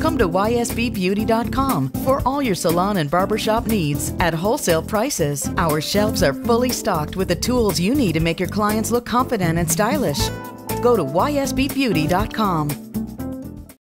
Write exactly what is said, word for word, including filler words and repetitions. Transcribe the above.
Come to Y S B Beauty dot com for all your salon and barbershop needs at wholesale prices. Our shelves are fully stocked with the tools you need to make your clients look confident and stylish. Go to Y S B Beauty dot com.